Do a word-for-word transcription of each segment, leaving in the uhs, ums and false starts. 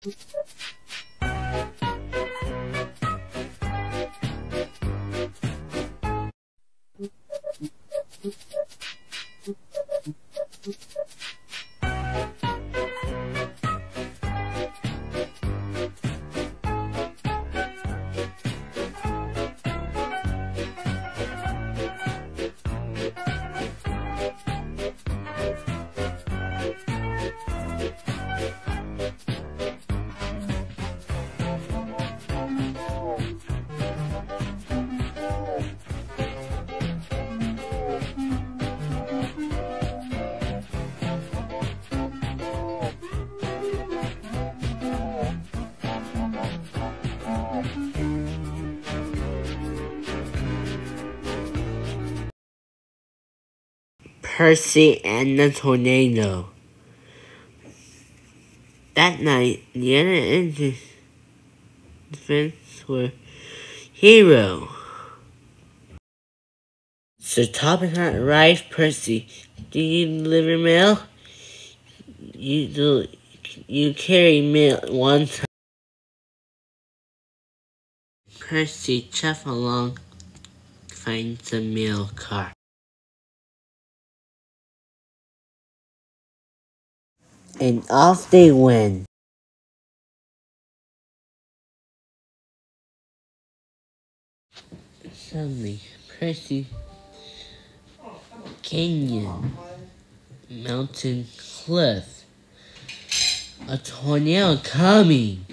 Percy and the Tornado. That night, the other infants were hero. So Topping Hot arrived. Percy, do you deliver mail? You do. You carry mail one time. Percy chuffed along, finds a mail car. And off they went. Suddenly, Percy, canyon, mountain, cliff, a tornado coming.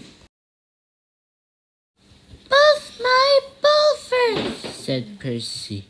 Both my bullfors, said Percy.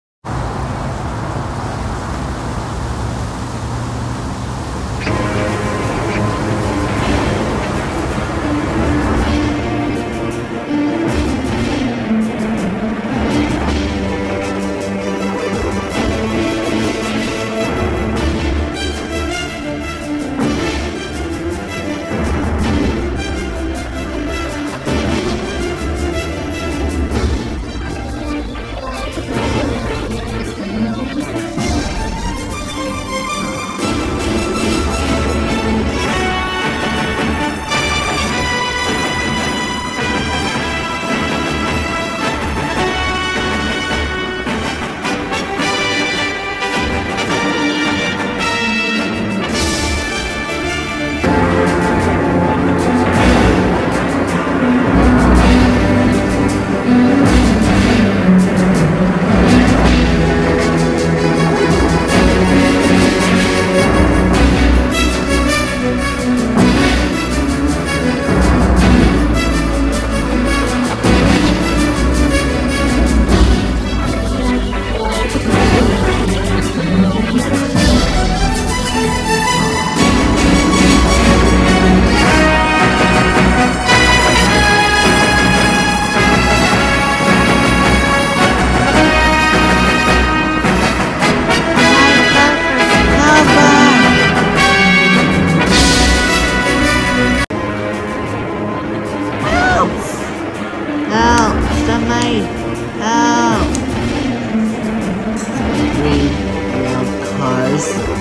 Help! Green rail cars.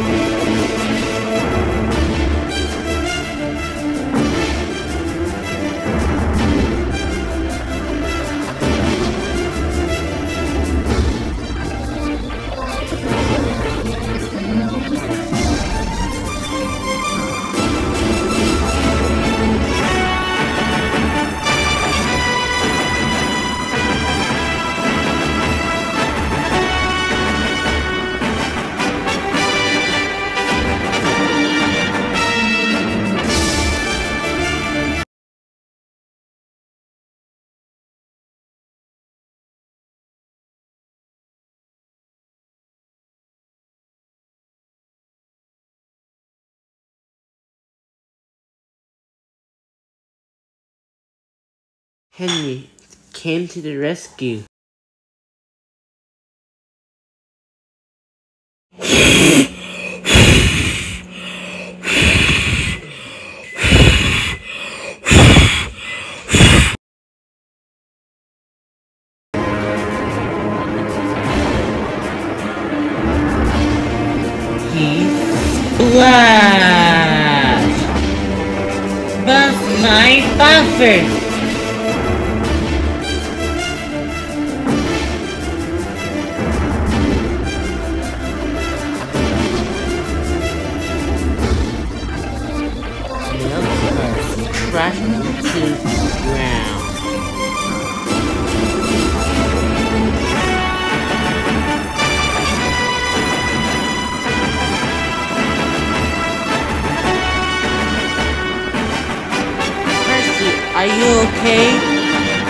Henry came to the rescue. He splashed! Both my buffers. Crushed to the ground. Percy, are you okay?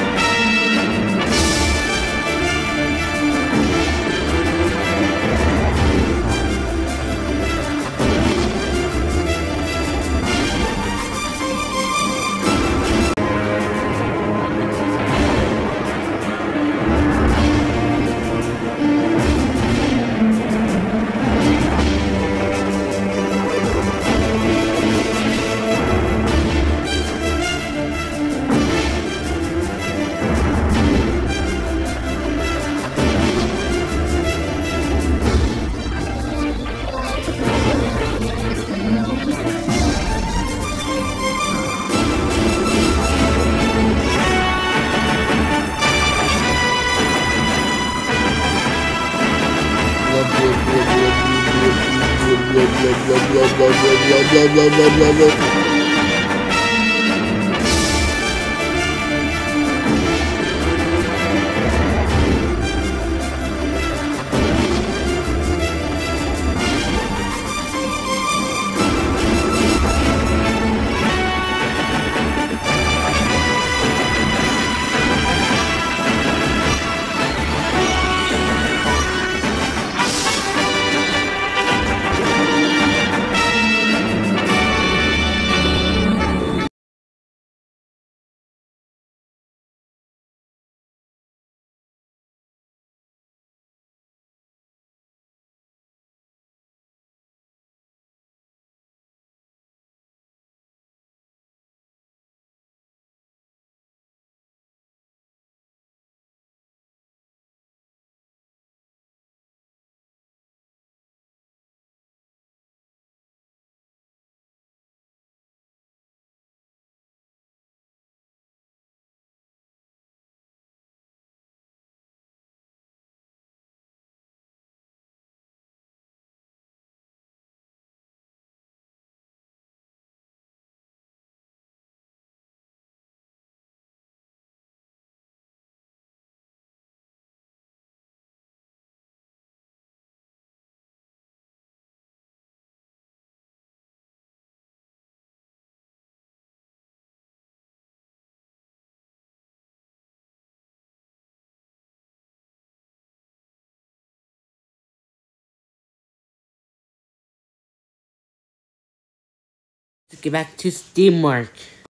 To get back to Steamwork.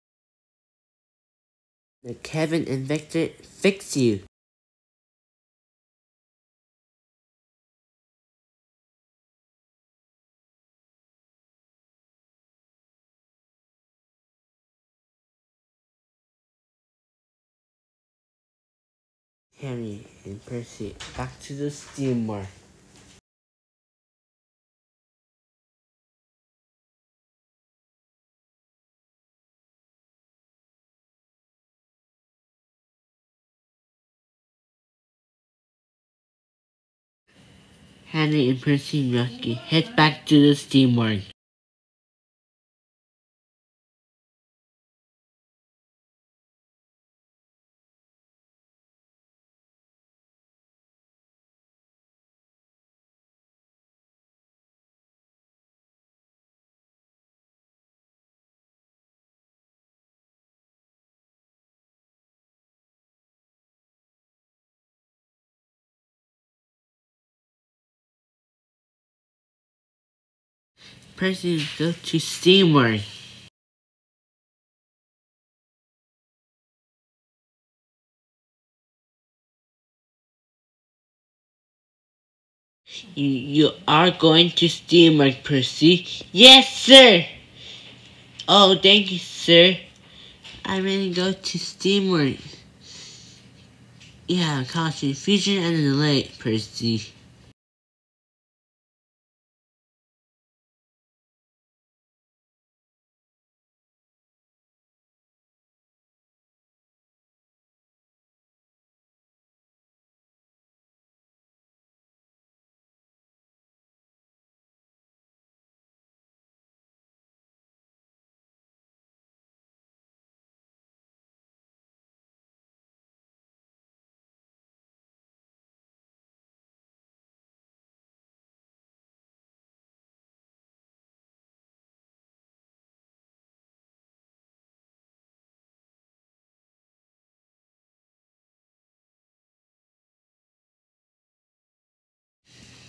The Kevin and Victor fix you. Harry and Percy back to the Steamwork. Harry and Percy and Rocky head back to the Steamwork. Percy go to Steamwork. You, you are going to Steamwork, Percy? Yes, sir! Oh, thank you, sir. I'm gonna go to Steamwork. Yeah, cause confusion and delay, Percy.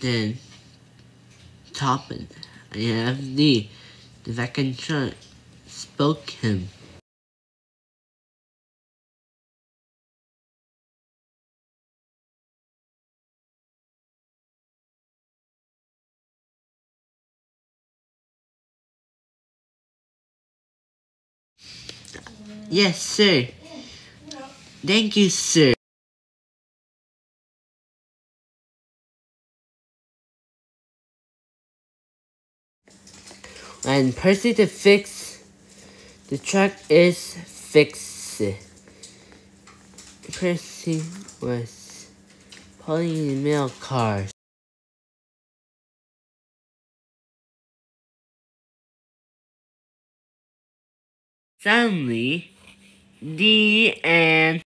Then, top it. I have the, the vacuum truck spoke him. Yes, sir. Thank you, sir. When Percy to fix, the truck is fixed. Percy was pulling the mail cars. Suddenly, the and